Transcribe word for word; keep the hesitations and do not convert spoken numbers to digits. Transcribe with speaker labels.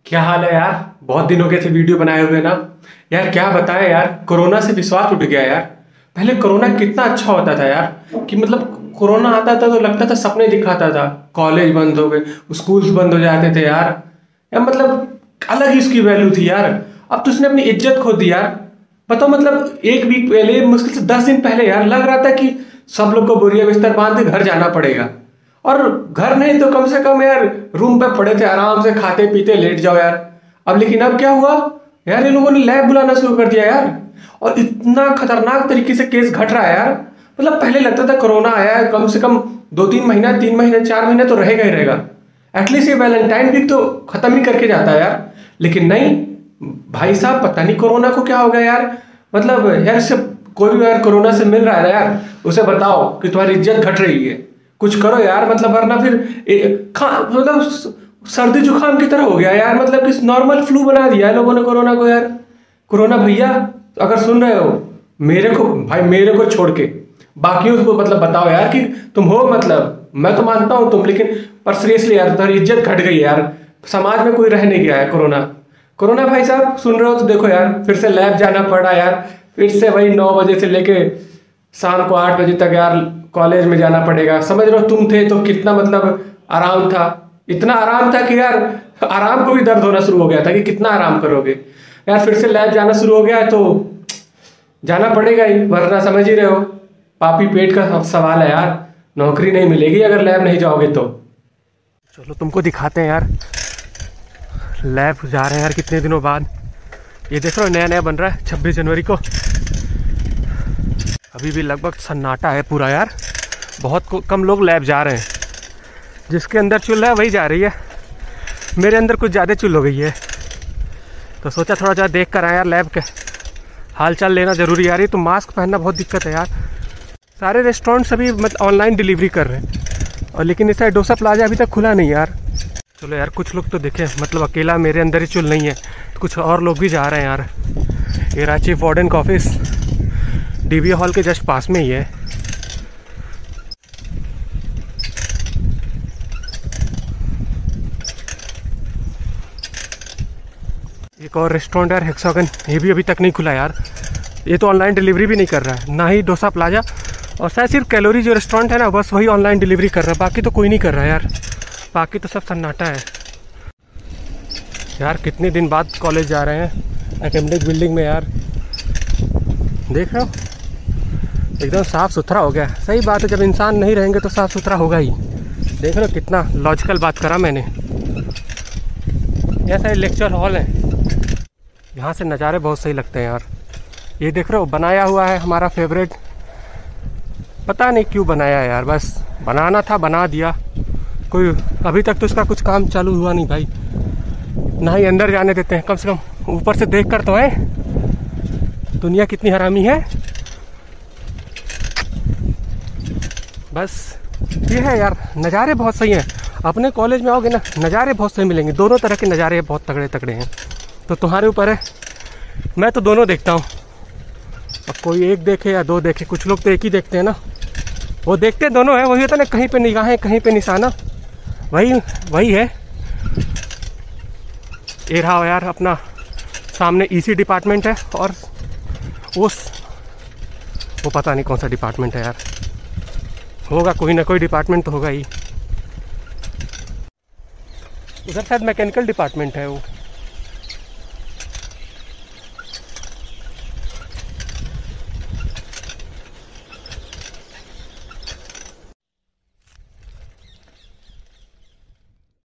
Speaker 1: क्या हाल है यार। बहुत दिन हो गए थे वीडियो बनाए हुए ना। यार क्या बताएं यार, कोरोना से विश्वास उठ गया यार। पहले कोरोना कितना अच्छा होता था यार, कि मतलब कोरोना आता था तो लगता था सपने दिखाता था। कॉलेज बंद हो गए, स्कूल्स बंद हो जाते थे यार। यार मतलब अलग ही उसकी वैल्यू थी यार। अब तो उसने अपनी इज्जत खो दी यार। बताओ, मतलब एक वीक पहले, मुश्किल से दस दिन पहले यार लग रहा था कि सब लोग को बोरिया बिस्तर बांध के घर जाना पड़ेगा। और घर नहीं तो कम से कम यार रूम पे पड़े थे आराम से, खाते पीते लेट जाओ यार। अब लेकिन अब क्या हुआ यार, इन लोगों ने लैब बुलाना शुरू कर दिया यार। और इतना खतरनाक तरीके से केस घट रहा है यार। मतलब पहले लगता था कोरोना आया है, कम से कम दो तीन महीना तीन महीने चार महीने तो रहेगा ही रहेगा। एटलीस्ट ये वैलेंटाइन वीक तो खत्म ही करके जाता है यार। लेकिन नहीं भाई साहब, पता नहीं कोरोना को क्या हो गया यार। मतलब यार इससे कोई भी यार कोरोना से मिल रहा है ना यार, उसे बताओ कि तुम्हारी इज्जत घट रही है, कुछ करो यार। मतलब वरना फिर ए, खा मतलब सर्दी जुकाम की तरह हो गया यार। मतलब कि नॉर्मल फ्लू बना दिया है लोगों ने कोरोना को यार। कोरोना भैया अगर सुन रहे हो, मेरे को भाई मेरे को छोड़ के बाकियों को मतलब बताओ यार कि तुम हो। मतलब मैं तो मानता हूँ तुम, लेकिन पर सीरियसली यार तुम्हारी इज्जत घट गई यार। समाज में कोई रह नहीं गया है। कोरोना कोरोना भाई साहब सुन रहे हो तो देखो यार, फिर से लैब जाना पड़ा यार। फिर से वही नौ बजे से लेके शाम को आठ बजे तक यार कॉलेज में जाना पड़ेगा। समझ रहे हो, तुम थे तो कितना मतलब आराम था। इतना आराम था कि यार आराम को भी दर्द होना शुरू हो गया था कि कितना आराम करोगे यार। फिर से लैब जाना शुरू हो गया है तो जाना पड़ेगा ही, वरना समझ ही रहे हो पापी पेट का सवाल है यार। नौकरी नहीं मिलेगी अगर लैब नहीं जाओगे तो। चलो तुमको दिखाते हैं यार, लैब जा रहे हैं यार कितने दिनों बाद। ये देख रहे हो नया नया बन रहा है छब्बीस जनवरी को। अभी भी लगभग सन्नाटा है पूरा यार। बहुत कम लोग लैब जा रहे हैं। जिसके अंदर चुल रहा है वही जा रही है। मेरे अंदर कुछ ज़्यादा चुल हो गई है, तो सोचा थोड़ा ज़्यादा देख कर आया यार। लैब के हाल चाल लेना ज़रूरी यार। ये तो मास्क पहनना बहुत दिक्कत है यार। सारे रेस्टोरेंट्स अभी मतलब ऑनलाइन डिलीवरी कर रहे हैं, और लेकिन इस डोसा प्लाजा अभी तक खुला नहीं यार। चलो यार कुछ लोग तो देखे, मतलब अकेला मेरे अंदर ही चुल नहीं है तो कुछ और लोग भी जा रहे हैं यार। ये रहा चीफ वार्डन का ऑफिस, डीबी हॉल के जस्ट पास में ही है। एक और रेस्टोरेंट यार हेक्सागन, ये भी अभी तक नहीं खुला यार। ये तो ऑनलाइन डिलीवरी भी नहीं कर रहा है, ना ही डोसा प्लाजा। और शायद सिर्फ कैलोरी जो रेस्टोरेंट है ना, बस वही ऑनलाइन डिलीवरी कर रहा है। बाकी तो कोई नहीं कर रहा है यार। बाकी तो सब सन्नाटा है यार। कितने दिन बाद कॉलेज जा रहे हैं एकेडमिक बिल्डिंग में यार। देख रहे हो एकदम साफ़ सुथरा हो गया। सही बात है, जब इंसान नहीं रहेंगे तो साफ़ सुथरा होगा ही। देख रहे हो कितना लॉजिकल बात करा मैंने। यह सारे लेक्चर हॉल है, यहाँ से नज़ारे बहुत सही लगते हैं यार। ये देख रहे हो बनाया हुआ है हमारा फेवरेट। पता नहीं क्यों बनाया है यार, बस बनाना था बना दिया। कोई अभी तक तो इसका कुछ काम चालू हुआ नहीं भाई, ना ही अंदर जाने देते हैं। कम से कम ऊपर से देख कर तो है दुनिया कितनी हरामी है। बस ये है यार, नज़ारे बहुत सही हैं। अपने कॉलेज में आओगे ना, नज़ारे बहुत सही मिलेंगे। दोनों तरह के नज़ारे बहुत तगड़े तगड़े हैं, तो तुम्हारे ऊपर है। मैं तो दोनों देखता हूँ। अब कोई एक देखे या दो देखे, कुछ लोग तो एक ही देखते हैं ना। वो देखते दोनों हैं, वही होता है ना, कहीं पे निगाहें कहीं पे निशाना, वही वही है। ये रहा यार अपना सामने ईसी डिपार्टमेंट है, और उस वो पता नहीं कौन सा डिपार्टमेंट है यार। होगा कोई ना कोई डिपार्टमेंट तो होगा ही। उधर शायद मैकेनिकल डिपार्टमेंट है वो।